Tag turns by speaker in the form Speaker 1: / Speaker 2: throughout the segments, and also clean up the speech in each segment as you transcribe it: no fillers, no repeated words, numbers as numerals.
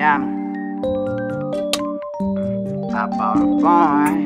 Speaker 1: Miami. I bought a phone.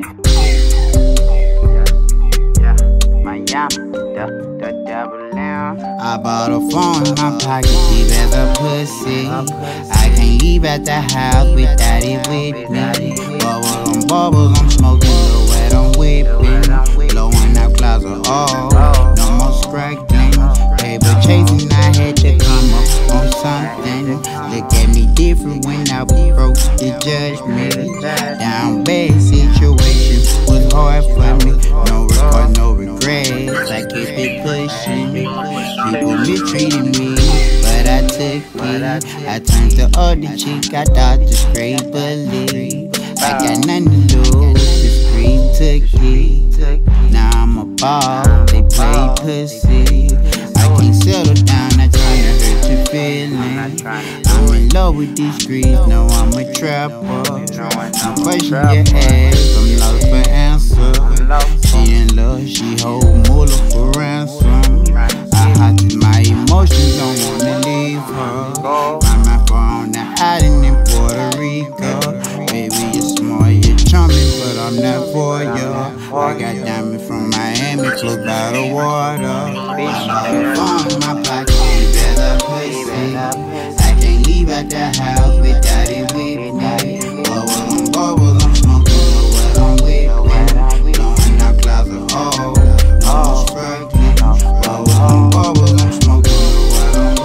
Speaker 1: Yeah, Miami. The devil down. I bought a phone in my pocket, deep as a pussy. I can't leave at the house without it with me. Bubbles, I'm smoking, low wet, I'm whipping. Blowing out clouds of all. No more scraggling. Paper chasing, I had to come up on something. Look at me different when I was broke, to judge me. Down bad situation was hard for me. No record, no regrets. I kept it pushing. People mistreated me, but I took it. I turned the other cheek, I thought the straight bully. I got nothing to lose, the street took it. Now I'm a ball, they play pussy. I can't settle down, I try to hurt your feelings. I'm in love with these streets, know I'm a trapper. I'm question your ass, I'm lost for answer. She in love, she hold moolah for ransom. I hide my emotions, don't wanna leave her. My phone on the island in Puerto Rico. Baby, you're smart, you're charming, but I'm not for you. I got diamonds from Miami, close by the water. I bought a phone in my pocket, deep as a pussy. I can't leave at the house without it with me. Bubbles, I'm smoking, what I'm whipping. Blowing out clouds of all, no more struggling. Bubbles, I'm smoking, what I'm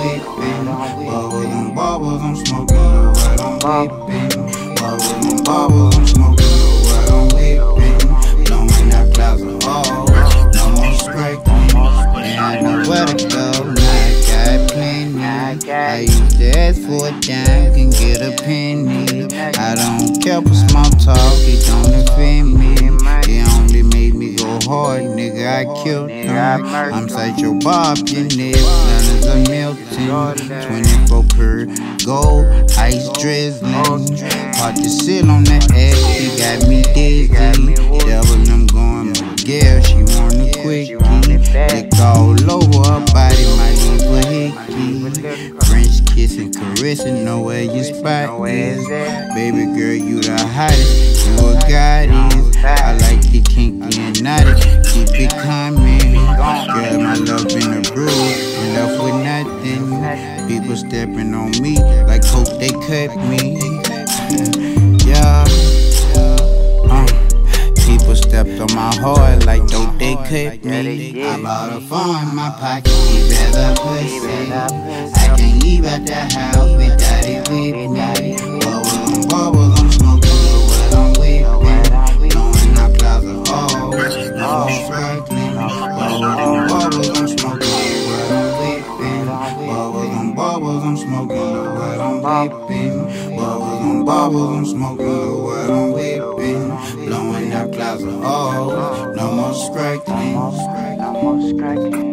Speaker 1: whipping. Bubbles, I'm smoking, what I'm whipping. Bubbles, I'm smoking, what I'm whipping. Blowing out clouds of all, no more scraping. And I know where to go, now I got plenty. I used to ask for a dime, can get a penny. I don't care for small talk, it don't offend me. It only made me go hard, nigga, I killed them. I'm Sideshow Bob, your nigga, none is a Milton. 24 per gold, ice drizzling. Hard to sit on the edge, she got me dizzy. Devil, I'm going Miguel, she want a quickie. Lick all over her body, might leave a hickey. French kissing, caressing, know where your spot is. Baby girl, you the hottest, you a goddess. I like it kinky and naughty, keep it coming. Girl, my love in a brew, left with nothing. People stepping on me like hope they cut me. Yeah, people stepped on my heart like dope they cut me. I bought a phone in my pocket, deep as a pussy. I can't leave at the house without it with me. Bubbles, I'm smoking, what I'm whipping. Blowing out clouds of all, no struggling. Bubbles, I'm smoking, what I'm whipping. Bubbles, I'm smoking, what I'm whipping. Bubbles, I'm smoking, what I'm whipping. Blowing out clouds of all, no more scraping.